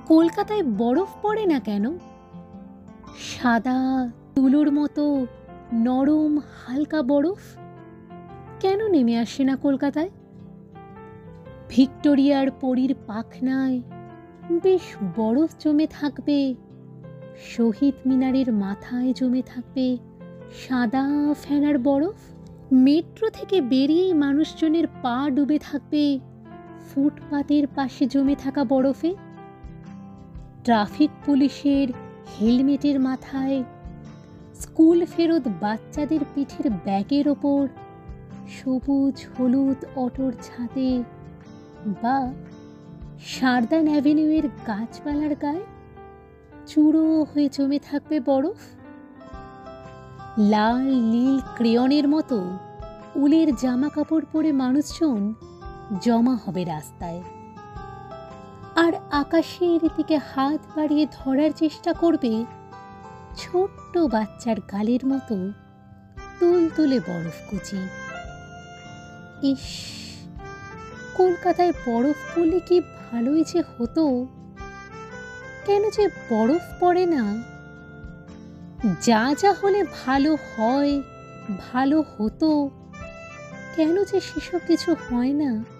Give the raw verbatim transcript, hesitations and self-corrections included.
কলকাতায় বরফ পড়ে না কেন? সাদা তুলোর মতো নরম হালকা বরফ কেন নেমে আসে না কলকাতায়? ভিক্টোরিয়ার পরীর পাখনায় বেশ বরফ জমে থাকবে, শহীদ মিনারের মাথায় জমে থাকবে সাদা ফেনার বরফ। মেট্রো থেকে বেরিয়েই মানুষজনের পা ডুবে থাকবে ফুটপাতের পাশে জমে থাকা বরফে। ট্রাফিক পুলিশের হেলমেটের মাথায়, স্কুল ফেরত বাচ্চাদের পিঠের ব্যাগের ওপর, সবুজ হলুদ অটোর ছাদে বা সারদান অ্যাভিনিউয়ের গাছপালার গায়ে চূড়ো হয়ে জমে থাকবে বরফ। লাল নীল ক্রেয়নের মতো উলের জামা কাপড় পরে মানুষজন জমা হবে রাস্তায়, আর আকাশের দিকে হাত বাড়িয়ে ধরার চেষ্টা করবে ছোট্ট বাচ্চার গালের মতো তুলতুলে বরফকুচি। ইস, কলকাতায় বরফ পড়লে কি ভালোই যে হতো, কেন যে বরফ পড়ে না? যা যা হলে ভালো হয়, ভালো হতো, কেন যে সেসব কিছু হয় না?